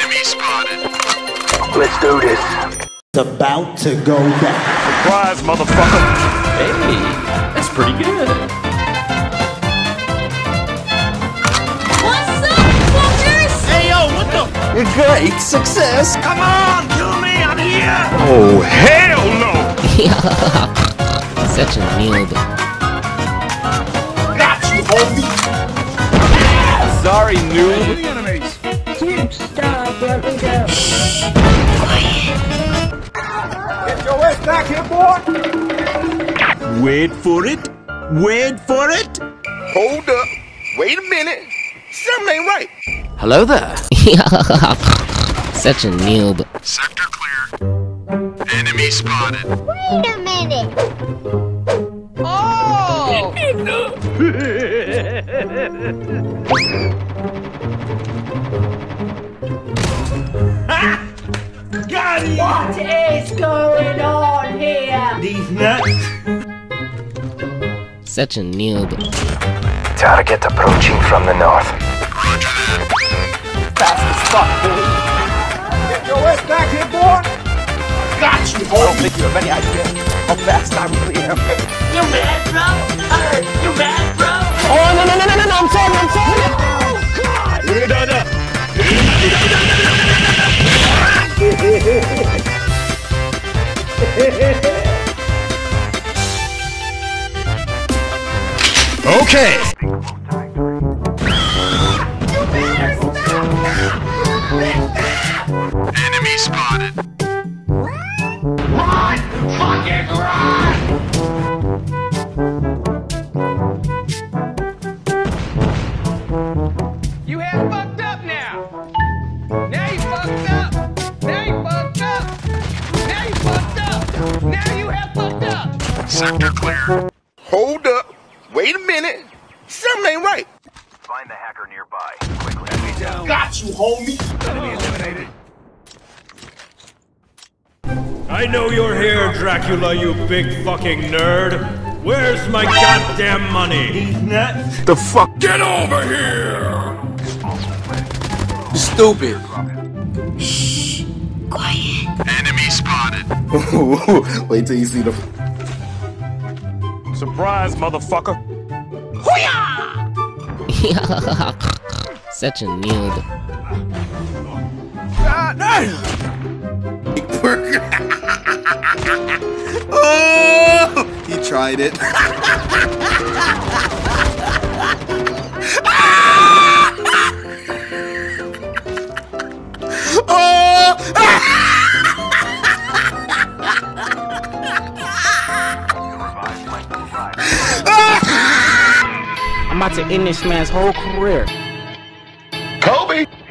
Enemy spotted. Let's do this. It's about to go down. Surprise, motherfucker! Hey, that's pretty good. What's up, fuckers? Hey yo, what the? Great success. Come on, kill me, I'm here! Oh, hell no! Such a noob. Got you, homie! Sorry, noob. Dude, stop, let me go. Get your ass back here, boy! Wait for it. Wait for it. Hold up. Wait a minute. Something ain't right. Hello there. Such a noob. Sector clear. Enemy spotted. Wait a minute. Got it! What is going on here? These nuts. Such a noob. Target approaching from the north. Fast as fuck, boy. Get your ass back here, boy. Got you, homie. I don't think you have any idea how fast I really am. You mad, bro? You mad, bro? Oh, no, I'm sorry. Okay. Enemy spotted. You had fucked up now. Now you fucked up. Now you fucked up. Now you fucked up. Now you have fucked up. Sector clear. Hold up. Wait a minute. Something ain't right. Find the hacker nearby. Quickly. Got you, homie. Enemy eliminated. I know you're here, Dracula, you big fucking nerd. Where's my goddamn money? These nuts. The fuck? Get over here! Stupid. Enemy spotted. Wait till you see the. Surprise, motherfucker. Such a noob. God damn. Oh, he tried it. Oh. I'm about to end this man's whole career. Kobe.